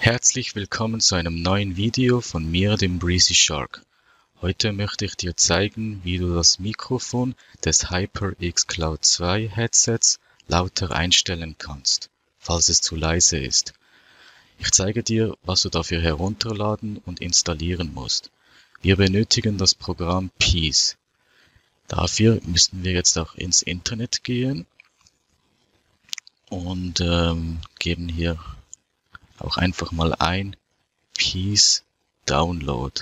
Herzlich willkommen zu einem neuen Video von mir, dem Breezy Shark. Heute möchte ich dir zeigen, wie du das Mikrofon des HyperX Cloud 2 Headsets lauter einstellen kannst, falls es zu leise ist. Ich zeige dir, was du dafür herunterladen und installieren musst. Wir benötigen das Programm Peace. Dafür müssen wir jetzt auch ins Internet gehen und geben hier auch einfach mal ein Peace Download.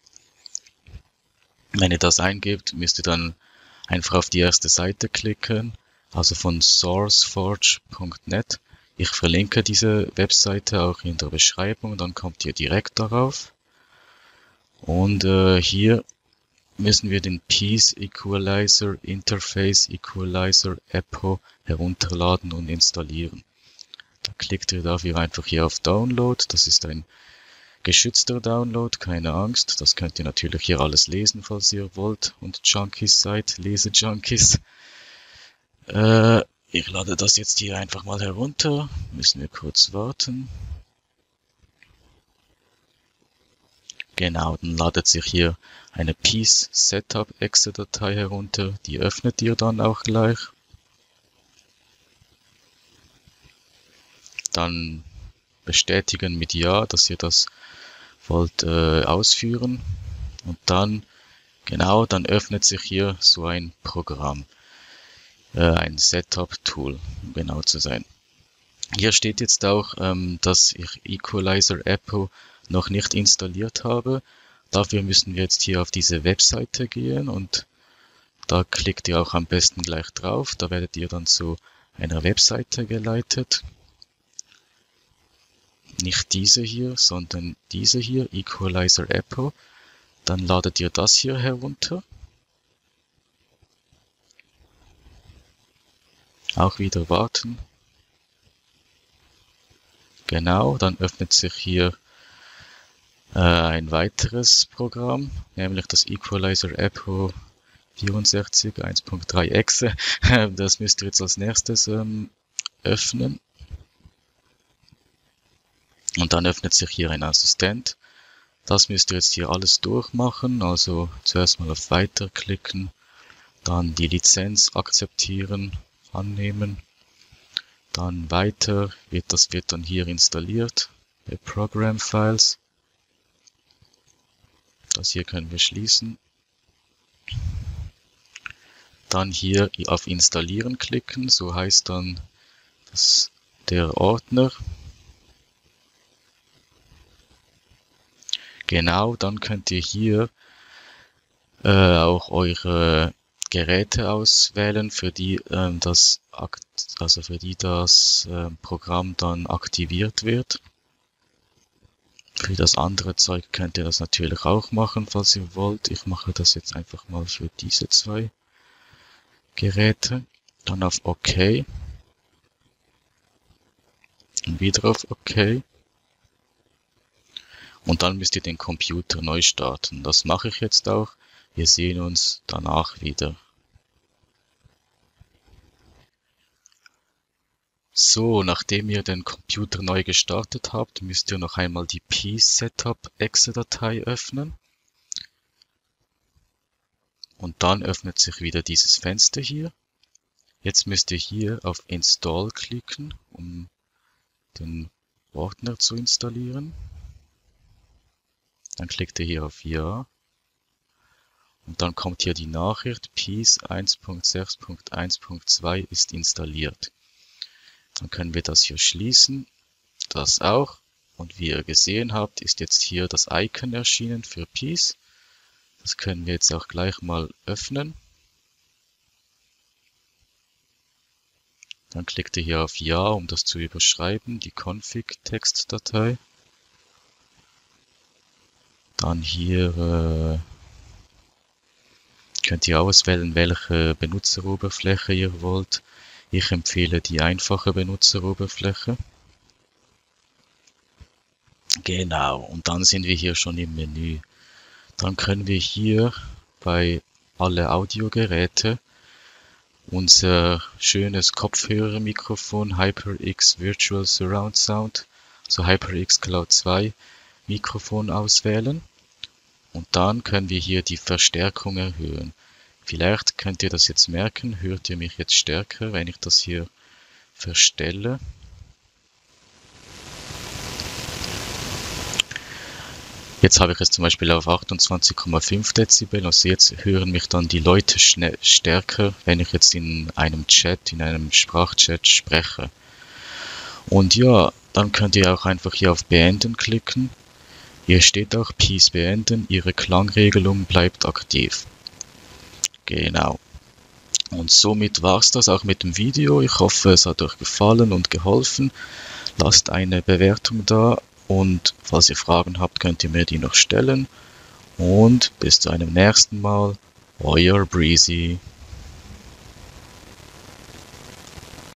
Wenn ihr das eingebt, müsst ihr dann einfach auf die erste Seite klicken, also von sourceforge.net. Ich verlinke diese Webseite auch in der Beschreibung, dann kommt ihr direkt darauf. Und hier müssen wir den Peace Equalizer Interface Equalizer Echo herunterladen und installieren. Da klickt ihr dafür einfach hier auf Download. Das ist ein geschützter Download, keine Angst. Das könnt ihr natürlich hier alles lesen, falls ihr wollt und Junkies seid, Lese-Junkies. Ich lade das jetzt hier einfach mal herunter. Müssen wir kurz warten. Genau, dann ladet sich hier eine Peace Setup Exe-Datei herunter. Die öffnet ihr dann auch gleich. Dann bestätigen mit Ja, dass ihr das wollt ausführen. Und dann, genau, dann öffnet sich hier so ein Programm. Ein Setup-Tool, um genau zu sein. Hier steht jetzt auch, dass ich Equalizer Echo noch nicht installiert habe. Dafür müssen wir jetzt hier auf diese Webseite gehen und da klickt ihr auch am besten gleich drauf. Da werdet ihr dann zu einer Webseite geleitet. Nicht diese hier, sondern diese hier, Equalizer Echo. Dann ladet ihr das hier herunter. Auch wieder warten. Genau, dann öffnet sich hier ein weiteres Programm, nämlich das Equalizer Echo 64 1.3 Exe. Das müsst ihr jetzt als nächstes öffnen. Und dann öffnet sich hier ein Assistent. Das müsst ihr jetzt hier alles durchmachen. Also zuerst mal auf Weiter klicken, dann die Lizenz akzeptieren, annehmen. Dann weiter, das wird dann hier installiert bei Program Files. Das hier können wir schließen. Dann hier auf Installieren klicken, so heißt dann der Ordner. Genau, dann könnt ihr hier auch eure Geräte auswählen, für die das Programm dann aktiviert wird. Für das andere Zeug könnt ihr das natürlich auch machen, falls ihr wollt. Ich mache das jetzt einfach mal für diese zwei Geräte. Dann auf OK. Und wieder auf OK. Und dann müsst ihr den Computer neu starten. Das mache ich jetzt auch. Wir sehen uns danach wieder. So, nachdem ihr den Computer neu gestartet habt, müsst ihr noch einmal die Peace Setup Exe-Datei öffnen. Und dann öffnet sich wieder dieses Fenster hier. Jetzt müsst ihr hier auf Install klicken, um den Ordner zu installieren. Dann klickt ihr hier auf Ja. Und dann kommt hier die Nachricht, Peace 1.6.1.2 ist installiert. Dann können wir das hier schließen. Das auch. Und wie ihr gesehen habt, ist jetzt hier das Icon erschienen für Peace. Das können wir jetzt auch gleich mal öffnen. Dann klickt ihr hier auf Ja, um das zu überschreiben, die Config-Textdatei. Dann hier könnt ihr auswählen, welche Benutzeroberfläche ihr wollt. Ich empfehle die einfache Benutzeroberfläche. Genau, und dann sind wir hier schon im Menü. Dann können wir hier bei alle Audiogeräte unser schönes Kopfhörermikrofon HyperX Virtual Surround Sound so HyperX Cloud 2 Mikrofon auswählen. Und dann können wir hier die Verstärkung erhöhen. Vielleicht könnt ihr das jetzt merken, hört ihr mich jetzt stärker, wenn ich das hier verstelle. Jetzt habe ich es zum Beispiel auf 28,5 Dezibel, also jetzt hören mich dann die Leute stärker, wenn ich jetzt in einem Chat, in einem Sprachchat spreche. Und ja, dann könnt ihr auch einfach hier auf Beenden klicken. Hier steht auch Peace beenden, Ihre Klangregelung bleibt aktiv. Genau. Und somit war es das auch mit dem Video. Ich hoffe, es hat euch gefallen und geholfen. Lasst eine Bewertung da und falls ihr Fragen habt, könnt ihr mir die noch stellen. Und bis zu einem nächsten Mal. Euer Breezy.